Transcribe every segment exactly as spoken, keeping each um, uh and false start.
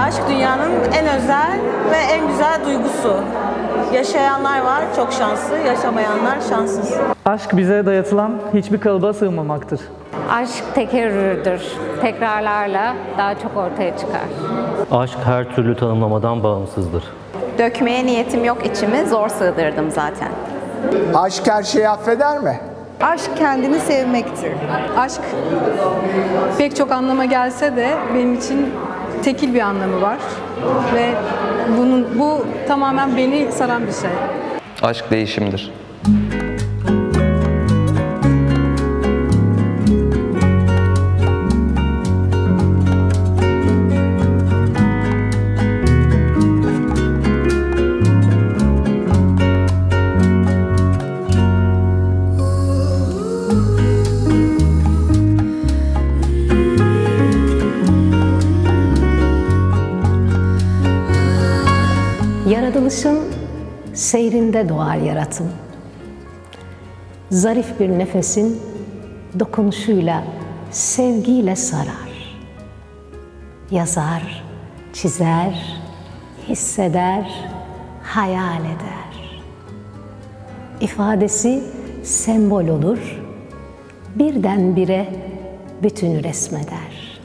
Aşk dünyanın en özel ve en güzel duygusu. Yaşayanlar var, çok şanslı, yaşamayanlar şanssız. Aşk bize dayatılan hiçbir kalıba sığmamaktır. Aşk tekerrürdür. Tekrarlarla daha çok ortaya çıkar. Aşk her türlü tanımlamadan bağımsızdır. Dökmeye niyetim yok içimi, zor sığdırdım zaten. Aşk her şeyi affeder mi? Aşk kendini sevmektir. Aşk pek çok anlama gelse de benim için tekil bir anlamı var. Ve bunun bu tamamen beni saran bir şey. Aşk değişimdir. Yaratılışın seyrinde doğar yaratım. Zarif bir nefesin dokunuşuyla, sevgiyle sarar. Yazar, çizer, hisseder, hayal eder. İfadesi sembol olur, birdenbire bütünü resmeder.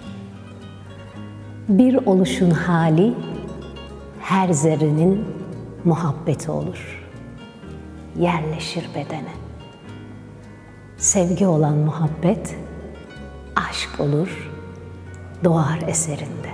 Bir oluşun hali, her zerrenin muhabbeti olur. Yerleşir bedene. Sevgi olan muhabbet, aşk olur, doğar eserinde.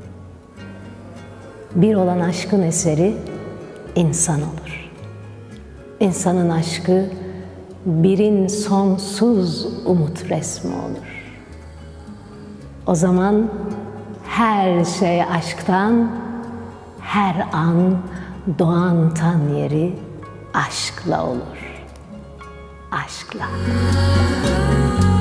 Bir olan aşkın eseri, insan olur. İnsanın aşkı, birin sonsuz umut resmi olur. O zaman her şey aşktan, her an doğan tan yeri aşkla olur. Aşkla.